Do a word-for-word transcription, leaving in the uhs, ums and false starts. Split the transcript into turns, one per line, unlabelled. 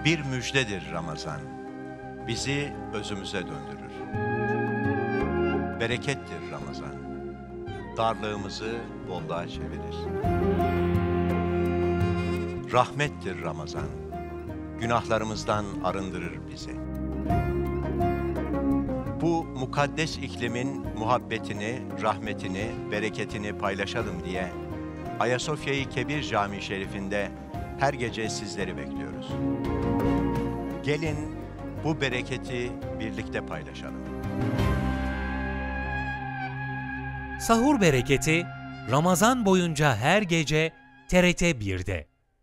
Bir müjdedir Ramazan, bizi özümüze döndürür. Berekettir Ramazan, darlığımızı bolluğa çevirir. Rahmettir Ramazan, günahlarımızdan arındırır bizi. Bu mukaddes iklimin muhabbetini, rahmetini, bereketini paylaşalım diye Ayasofya-i Kebir Camii Şerifinde her gece sizleri bekliyoruz. Gelin bu bereketi birlikte paylaşalım.
Sahur bereketi Ramazan boyunca her gece T R T bir'de.